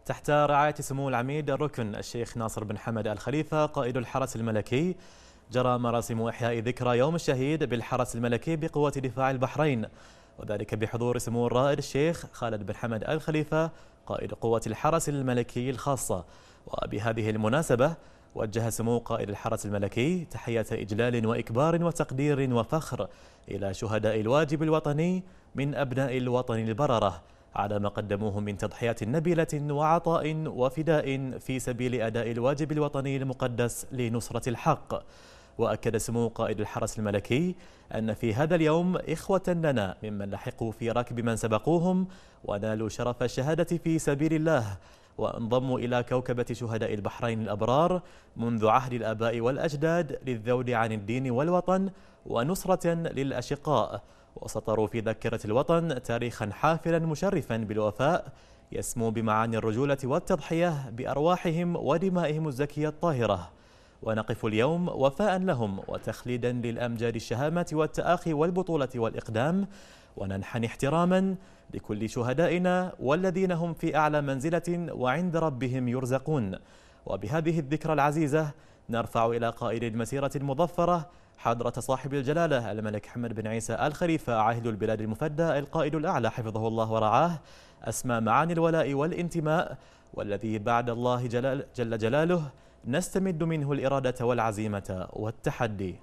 تحت رعاية سمو العميد الركن الشيخ ناصر بن حمد آل خليفة قائد الحرس الملكي، جرى مراسم إحياء ذكرى يوم الشهيد بالحرس الملكي بقوة دفاع البحرين، وذلك بحضور سمو الرائد الشيخ خالد بن حمد آل خليفة قائد قوة الحرس الملكي الخاصة. وبهذه المناسبة وجه سمو قائد الحرس الملكي تحية إجلال وإكبار وتقدير وفخر إلى شهداء الواجب الوطني من أبناء الوطن البررة على ما قدموه من تضحيات نبيلة وعطاء وفداء في سبيل أداء الواجب الوطني المقدس لنصرة الحق. وأكد سمو قائد الحرس الملكي أن في هذا اليوم إخوة لنا ممن لحقوا في ركب من سبقوهم ونالوا شرف الشهادة في سبيل الله، وانضموا إلى كوكبة شهداء البحرين الأبرار منذ عهد الآباء والأجداد للذود عن الدين والوطن ونصرة للأشقاء، وسطروا في ذاكرة الوطن تاريخا حافلا مشرفا بالوفاء يسمو بمعاني الرجولة والتضحية بأرواحهم ودمائهم الزكية الطاهرة. ونقف اليوم وفاء لهم وتخليدا للأمجاد الشهامة والتآخي والبطولة والإقدام، وننحني احتراما لكل شهدائنا والذين هم في أعلى منزلة وعند ربهم يرزقون. وبهذه الذكرى العزيزة نرفع إلى قائد المسيرة المظفرة حضرة صاحب الجلالة الملك حمد بن عيسى آل خليفة عاهل البلاد المفدى القائد الأعلى حفظه الله ورعاه أسمى معاني الولاء والانتماء، والذي بعد الله جل جلاله نستمد منه الإرادة والعزيمة والتحدي.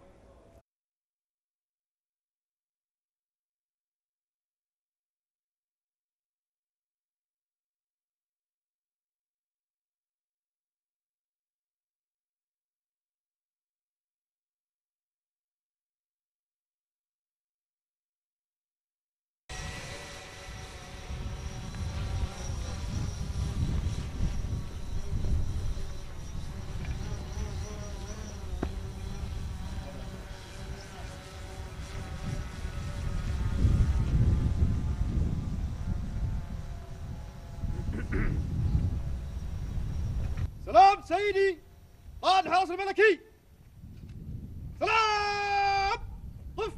سلام سيدي قائد الحرس الملكي. سلام. قف.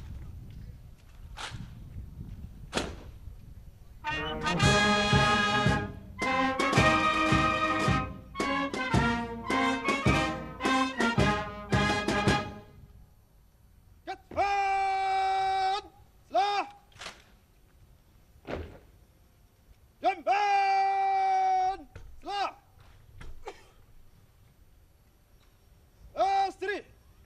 كتفان سلاح. جنبان سلاح. استريح.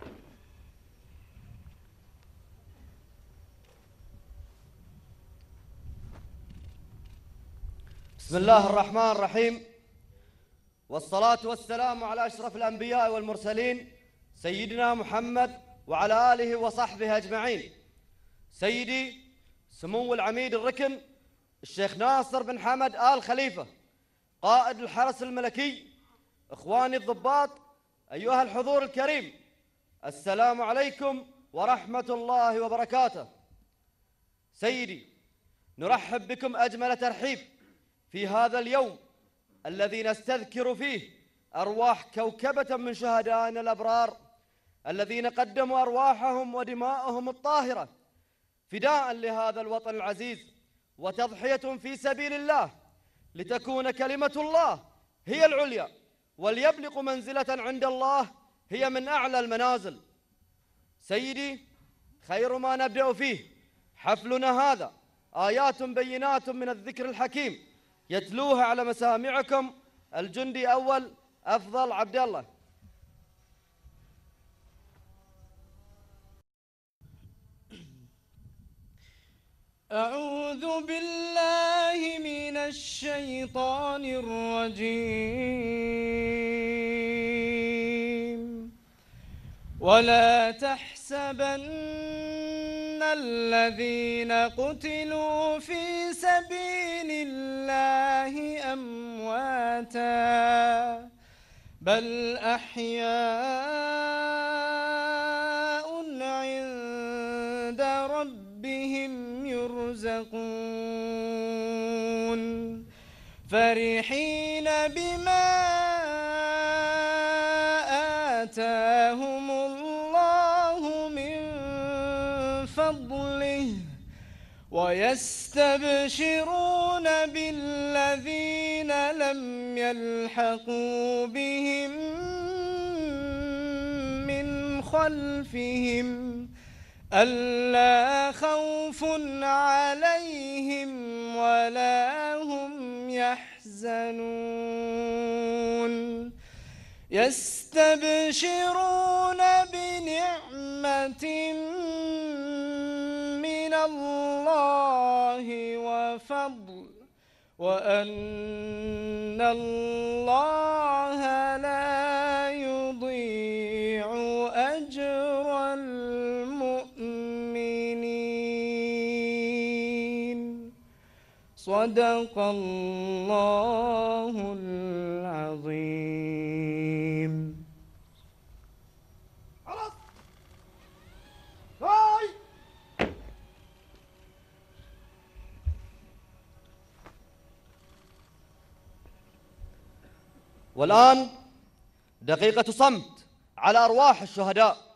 بسم الله الرحمن الرحيم، والصلاة والسلام على أشرف الأنبياء والمرسلين سيدنا محمد وعلى آله وصحبه أجمعين. سيدي سمو العميد الركن الشيخ ناصر بن حمد آل خليفة قائد الحرس الملكي، إخواني الضباط، أيها الحضور الكريم، السلام عليكم ورحمة الله وبركاته. سيدي نرحب بكم أجمل ترحيب في هذا اليوم الذي نستذكر فيه أرواح كوكبة من شهدائنا الأبرار الذين قدموا أرواحهم ودماءهم الطاهرة فداء لهذا الوطن العزيز وتضحية في سبيل الله لتكون كلمة الله هي العليا وليبلغ منزلة عند الله هي من أعلى المنازل. سيدي خير ما نبدأ فيه حفلنا هذا آيات بينات من الذكر الحكيم يتلوها على مسامعكم الجندي أول أفضل عبد الله. أعوذ بالله من الشيطان الرجيم. ولا تحسبن الذين قتلوا في سبيل الله أمواتا بل أحياء عند ربهم يرزقون فرحين بما آتاهم الله من فضله ويستبشرون بالذين لم يلحقوا بهم من خلفهم ألا خوف عليهم ولا هم يحزنون يستبشرون بنعمة من الله وفضل وأن الله لا يضيع أجر المؤمنين. صدق الله العظيم. خلاص هاي والآن دقيقة صمت على أرواح الشهداء.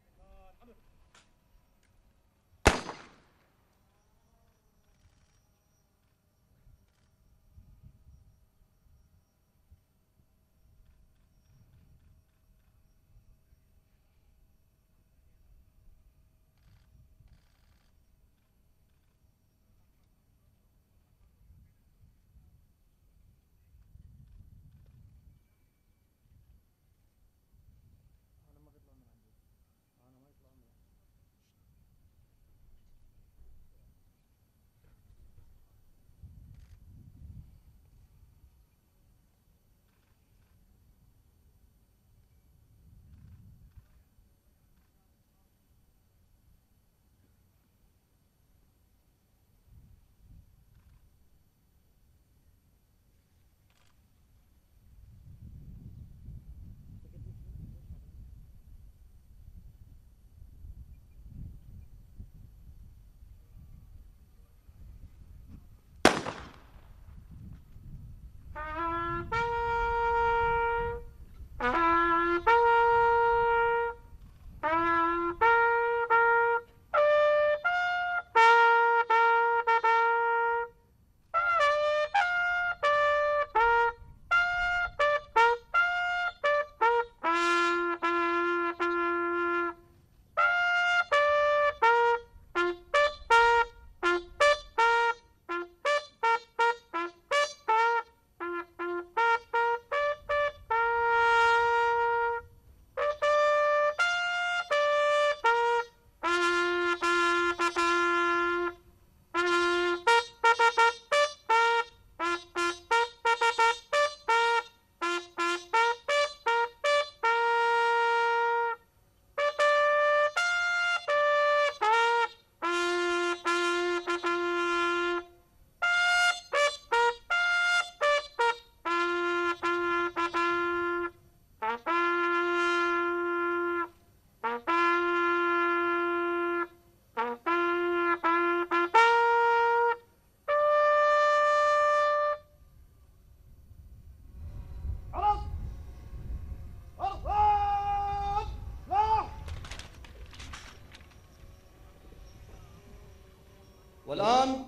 والآن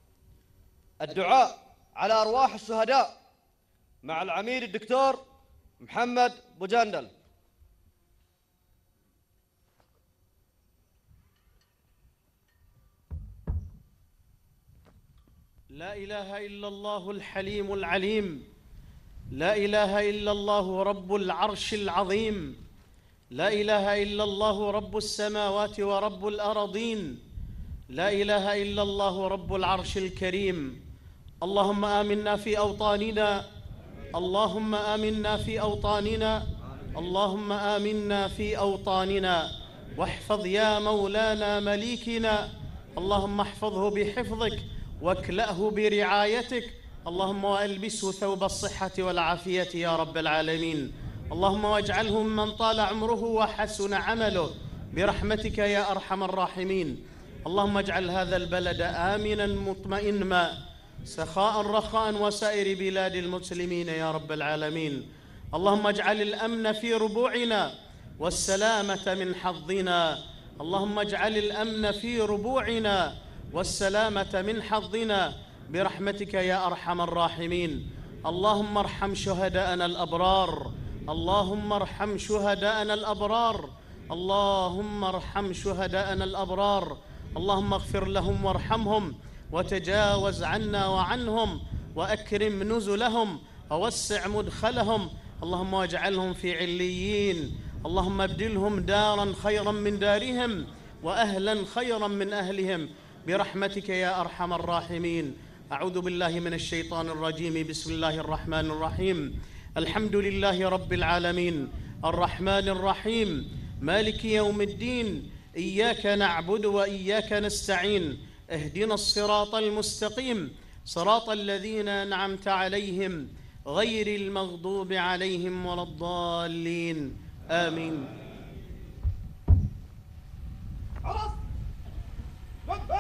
الدعاء على أرواح الشهداء مع العميد الدكتور محمد بوجندل. لا إله إلا الله الحليم العليم، لا إله إلا الله رب العرش العظيم، لا إله إلا الله رب السماوات ورب الأراضين، لا إله إلا الله رب العرش الكريم. اللهم آمنا في أوطاننا، اللهم آمنا في أوطاننا، اللهم آمنا في أوطاننا، واحفظ يا مولانا مليكنا، اللهم احفظه بحفظك واكلأه برعايتك، اللهم وألبسه ثوب الصحة والعافية يا رب العالمين. اللهم واجعله من طال عمره وحسن عمله برحمتك يا أرحم الراحمين. اللهم اجعل هذا البلد آمنا مطمئنا سخاء رخاء وسائر بلاد المسلمين يا رب العالمين. اللهم اجعل الأمن في ربوعنا والسلامة من حظنا، اللهم اجعل الأمن في ربوعنا والسلامة من حظنا برحمتك يا أرحم الراحمين. اللهم ارحم شهداءنا الأبرار، اللهم ارحم شهداءنا الأبرار، اللهم ارحم شهداءنا الأبرار. اللهم اغفر لهم وارحمهم وتجاوز عنا وعنهم وأكرم نزلهم ووسع مدخلهم. اللهم واجعلهم في عليين. اللهم ابدلهم دارا خيرا من دارهم وأهلا خيرا من أهلهم برحمتك يا أرحم الراحمين. أعوذ بالله من الشيطان الرجيم. بسم الله الرحمن الرحيم. الحمد لله رب العالمين الرحمن الرحيم مالك يوم الدين. إياك نعبد وإياك نستعين. اهدنا الصراط المستقيم صراط الذين أنعمت عليهم غير المغضوب عليهم ولا الضالين. آمين. خلاص وقفات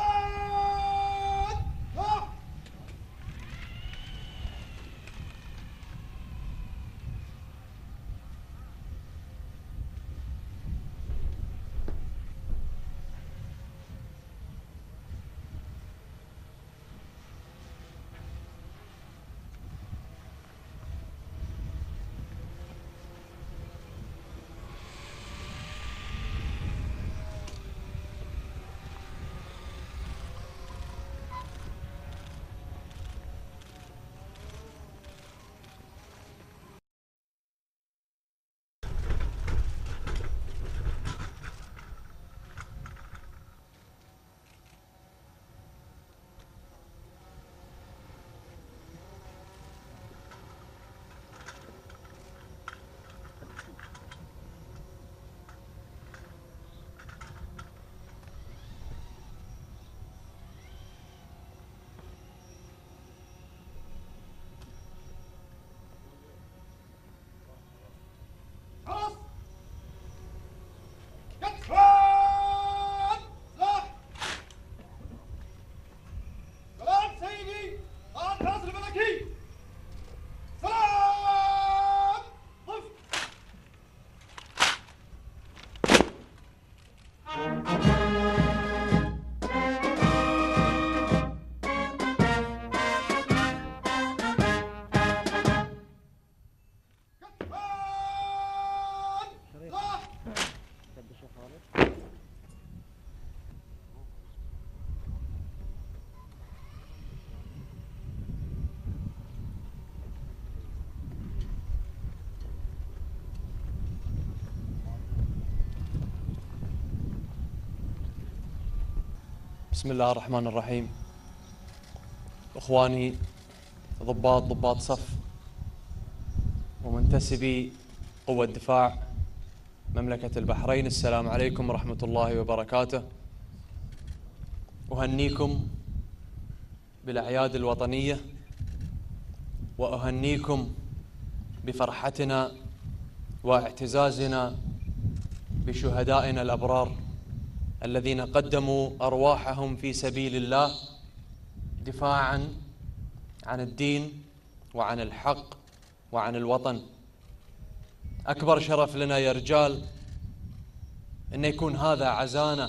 بسم الله الرحمن الرحيم. إخواني ضباط صف ومنتسبي قوة دفاع مملكة البحرين، السلام عليكم ورحمة الله وبركاته. أهنيكم بالأعياد الوطنية وأهنيكم بفرحتنا واعتزازنا بشهدائنا الأبرار الذين قدموا أرواحهم في سبيل الله دفاعاً عن الدين وعن الحق وعن الوطن. أكبر شرف لنا يا رجال أن يكون هذا عزانا.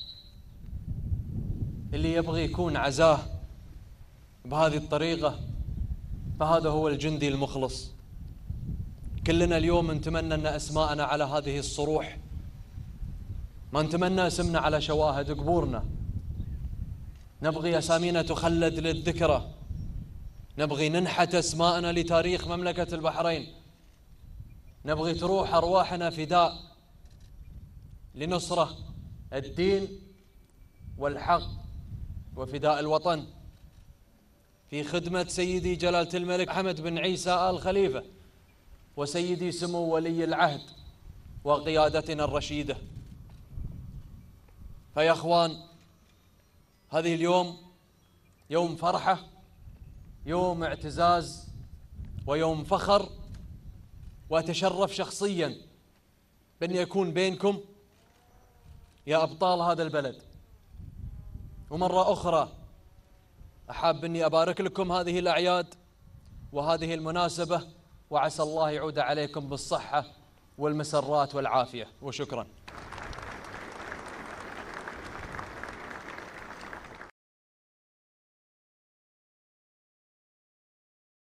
اللي يبغي يكون عزاه بهذه الطريقة فهذا هو الجندي المخلص. كلنا اليوم نتمنى أن أسماءنا على هذه الصروح، ما نتمنى اسمنا على شواهد قبورنا. نبغي أسامينا تخلد للذكرى، نبغي ننحت أسماءنا لتاريخ مملكة البحرين، نبغي تروح أرواحنا فداء لنصرة الدين والحق وفداء الوطن في خدمة سيدي جلالة الملك حمد بن عيسى آل خليفة وسيدي سمو ولي العهد وقيادتنا الرشيدة. فيا أخوان، هذه اليوم يوم فرحة، يوم اعتزاز ويوم فخر، وأتشرف شخصيا بأني أكون بينكم يا أبطال هذا البلد. ومرة أخرى أحب أني أبارك لكم هذه الأعياد وهذه المناسبة، وعسى الله يعود عليكم بالصحة والمسرات والعافية، وشكرا.